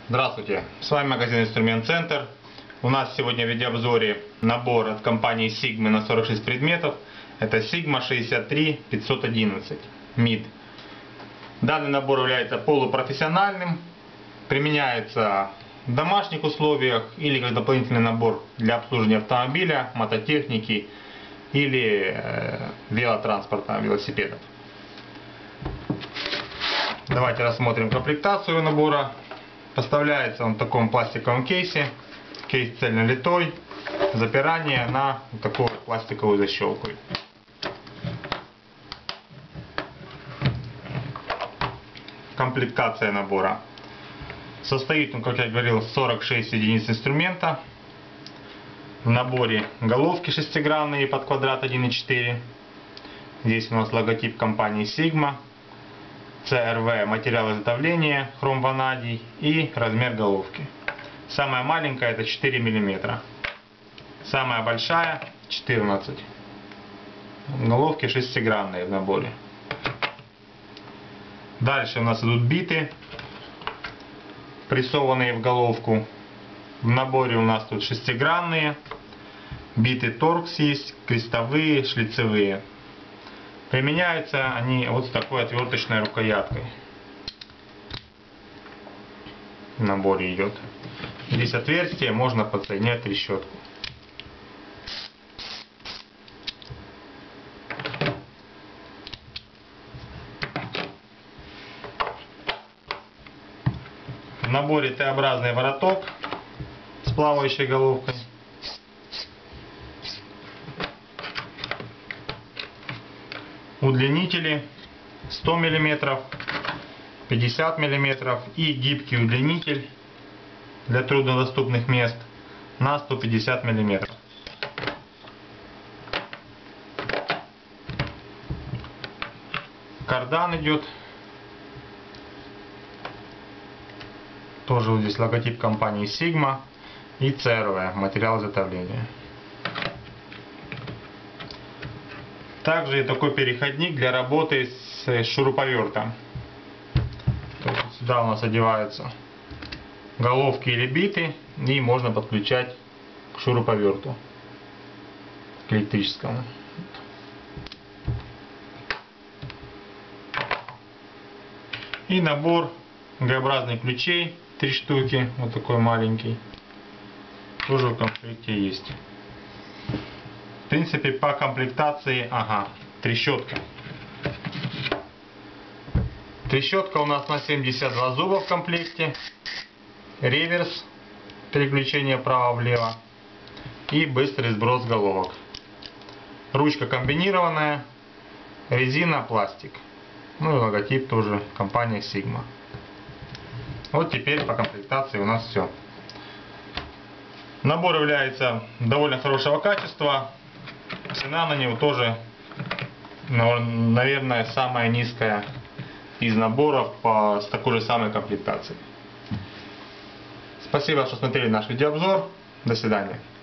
Здравствуйте, с вами магазин Инструмент Центр. У нас сегодня в видеообзоре набор от компании Sigma на 46 предметов. Это Sigma 63511 MID. Данный набор является полупрофессиональным, применяется в домашних условиях или как дополнительный набор для обслуживания автомобиля, мототехники или велотранспорта, велосипедов. Давайте рассмотрим комплектацию набора. Поставляется он в таком пластиковом кейсе. Кейс цельнолитой. Запирание на вот такую пластиковую защелку. Комплектация набора. Состоит он, как я говорил, 46 единиц инструмента. В наборе головки шестигранные под квадрат 1,4. Здесь у нас логотип компании Sigma. CRV материал изготовления, хром-ванадий и размер головки. Самая маленькая это 4 мм. Самая большая 14. Головки шестигранные в наборе. Дальше у нас идут биты, прессованные в головку. В наборе у нас тут шестигранные. Биты торкс есть, крестовые, шлицевые. Применяются они вот с такой отверточной рукояткой. В наборе идет. Здесь отверстие, можно подсоединять трещотку. В наборе Т-образный вороток с плавающей головкой. Удлинители 100 мм, 50 мм и гибкий удлинитель для труднодоступных мест на 150 мм. Кардан идет. Тоже вот здесь логотип компании Sigma и CRV материал изготовления. Также такой переходник для работы с шуруповертом. Сюда у нас одеваются головки или биты, и можно подключать к шуруповерту, к электрическому. И набор Г-образных ключей, 3 штуки, вот такой маленький, тоже в комплекте есть. В принципе, по комплектации, трещотка. Трещотка у нас на 72 зуба в комплекте. Реверс, переключение вправо-влево. И быстрый сброс головок. Ручка комбинированная. Резина, пластик. Ну и логотип тоже компания Sigma. Вот теперь по комплектации у нас все. Набор является довольно хорошего качества. Цена на него тоже, наверное, самая низкая из наборов с такой же самой комплектацией. Спасибо, что смотрели наш видеообзор. До свидания.